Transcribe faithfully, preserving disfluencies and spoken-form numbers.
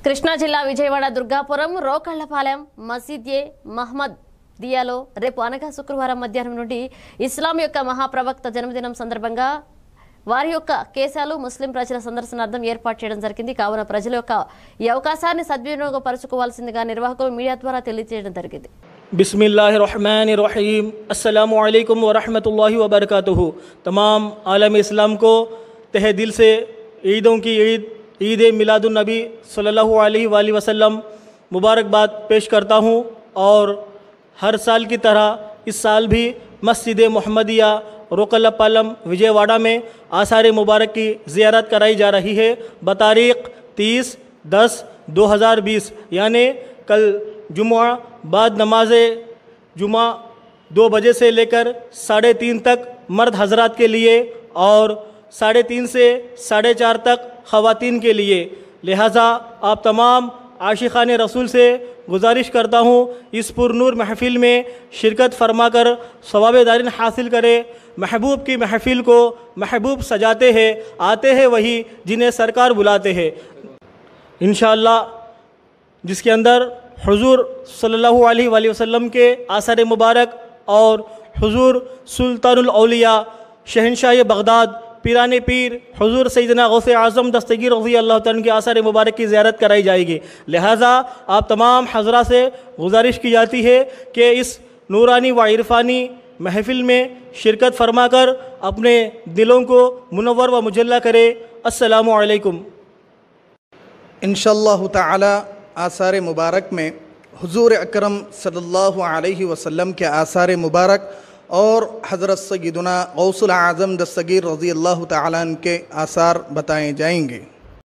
కృష్ణా జిల్లా విజయవాడ దుర్గాపురం రోకళ్లపాలెం మసీద్ ఏ మహమ్మద్ దియాలో రేపు అనగా శుక్రవారం మధ్యాహ్నం నుండి ఇస్లాం యొక్క మహాప్రవక్త జన్మదినం సందర్భంగా వారి యొక్క కేశాలు ముస్లిం ప్రజల సందర్శనార్థం ఏర్పాటు చేయడం జరిగింది. కావున ప్రజల యొక్క ఈ అవకాశాన్ని సద్వినియోగపరచుకోవాల్సిందిగా నిర్వాహకులు మీడియా ద్వారా తెలియజేయడం జరిగింది. बिस्मिल्लाहिर रहमानिर रहीम अस्सलामु अलैकुम व रहमतुल्लाहि व बरकातुहू। तमाम आलम इस्लाम को तहे दिल से ईदों की ईद ईद मिलादुन नबी सल्लल्लाहु अलैहि वसल्लम मुबारकबाद पेश करता हूँ। और हर साल की तरह इस साल भी मस्जिद मोहम्मदिया रोकल्लापालम विजयवाड़ा में आसार मुबारक की ज़ियारत कराई जा रही है बतारीख़ तीस दस दो हज़ार बीस यानि कल जुम्मा बाद नमाज जुमा दो बजे से लेकर साढ़े तीन तक मर्द हजरात के लिए और साढ़े तीन से साढ़े चार तक ख़वातीन के लिए। लिहाजा आप तमाम आशिक़ान रसूल से गुजारिश करता हूँ इस पुरनूर महफ़िल में शिरकत फरमाकर सवाब दारिन हासिल करें। महबूब की महफ़िल को महबूब सजाते हैं, आते हैं वही जिन्हें सरकार बुलाते हैं इंशाअल्लाह, जिसके अंदर हुजूर सल्लल्लाहु अलैहि वसल्लम के आसार मुबारक और हुजूर सुल्तानुल औलिया शहनशाह बगदाद पीराने पीर हुजूर सैयदना गौसे आज़म दस्तगीर रज़ी अल्लाह तआला के आसार मुबारक की ज़ियारत कराई जाएगी। लिहाजा आप तमाम हज़रा से गुजारिश की जाती है कि इस नूरानी व इरफ़ानी महफ़िल में शिरकत फरमाकर अपने दिलों को मुनव्वर व मुजल्ला करे। अस्सलामु अलैकुम। इंशाअल्लाह ताला आसार मुबारक में हुजूर अकरम सल्लल्लाहु अलैहि वसल्लम के आसार मुबारक और हज़रत सय्यदना गौसुल आज़म दस्तगीर रज़ी अल्लाह तआला के आसार बताए जाएंगे।